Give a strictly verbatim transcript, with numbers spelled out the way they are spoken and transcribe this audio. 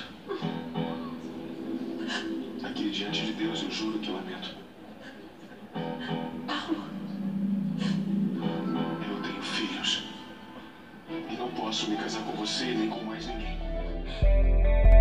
Aqui diante de Deus eu juro que lamento. Paulo. Eu tenho filhos. E não posso me casar com você nem com mais ninguém.